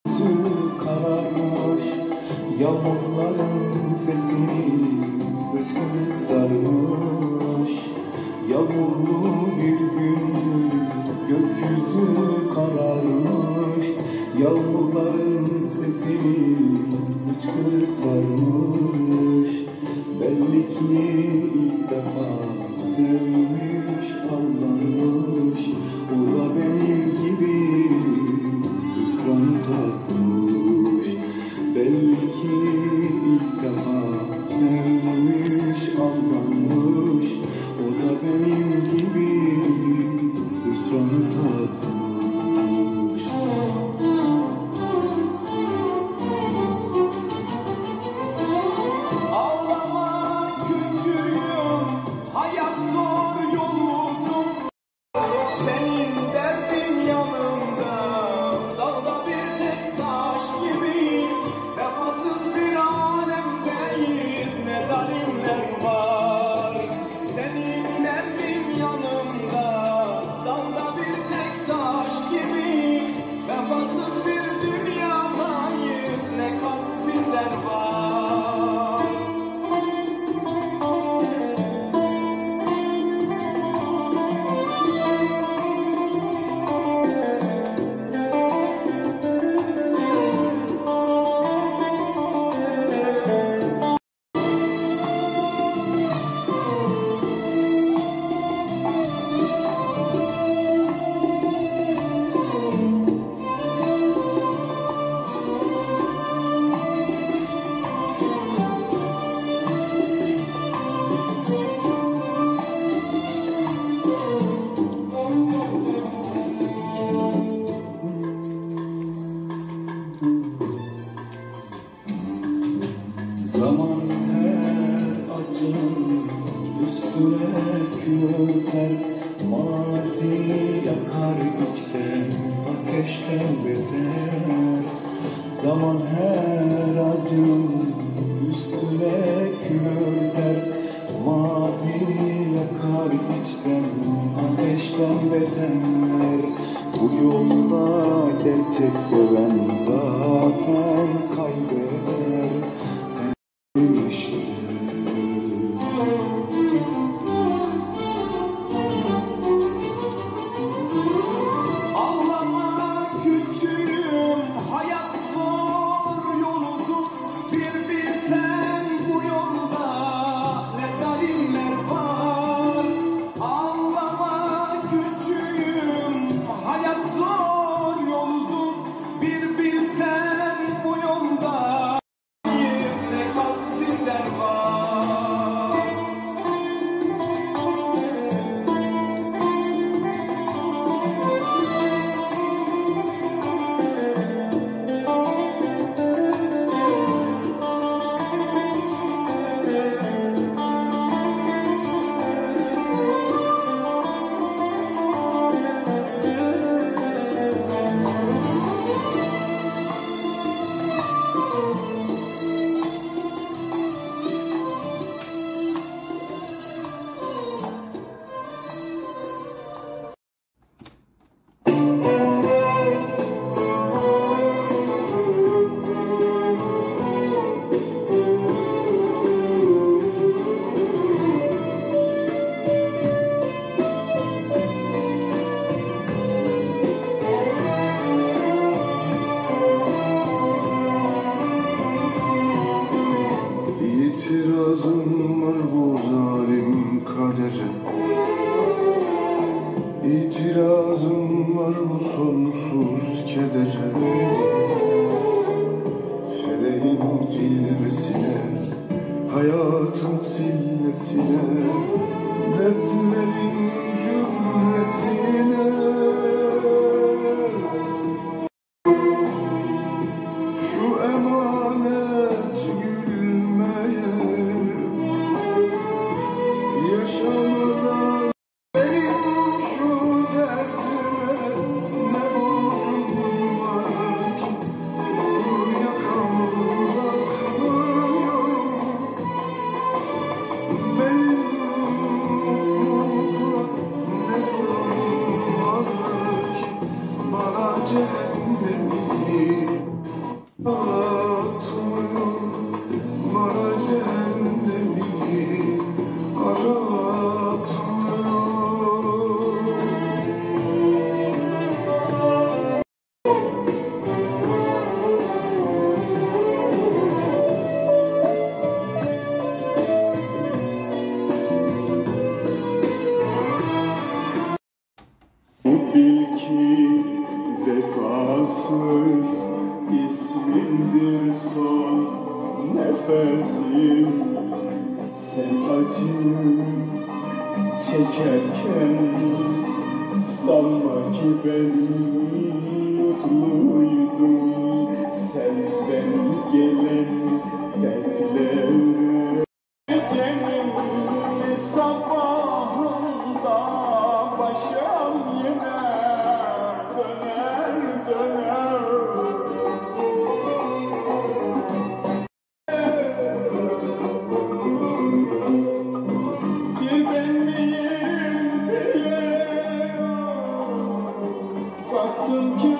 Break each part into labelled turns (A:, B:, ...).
A: Yüzü kararmış, yağmurların sesini hıçkırık sarmış. Yağmurlu bir gün gökyüzü kararmış, yağmurların sesini hıçkırık sarmış. Belli ki ilk defa sevmiş, aldanmış, o da benim gibi hüsran tatmış. Belli ki ilk defa sevmiş, aldanmış, o da benim gibi hüsran tatmış.
B: Ağlama küçüğüm, hayat zor yol uzun. Senin derdin yanımda, dağda bir tek taş gibi. Vefasız bir alemdeyiz, ne zalimler var. Senin derdin yanımda, dağda bir tek taş gibi. Vefasız bir dünyadayız, ne kalpsizler var.
A: Zaman her acının üstüne kül örter, mazi yakar içten, ateşten beter. Zaman her acının üstüne kül örter, mazi yakar içten, ateşten beter. Bu yolda gerçek seven zaten kaybeder. İşte
C: Atmıyor bana cehennemi aratmıyor. Bil ki vefasız ismindir son nefesim. Sen acı çekerken sanma ki ben mutluydum. Senden gelen dertlere gecenin sabahında başım yine döner döner. Bir benliğim diye baktım ki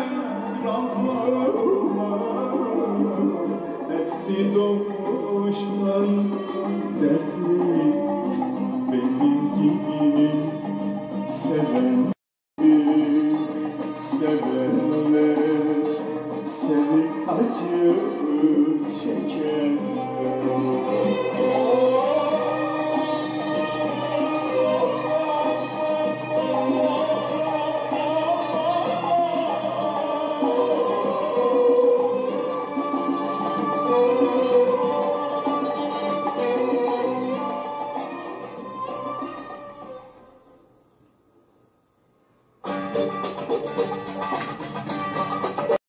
C: etrafıma hepsi doğuştan dertli, benim gibi sevenler seni acı çeken.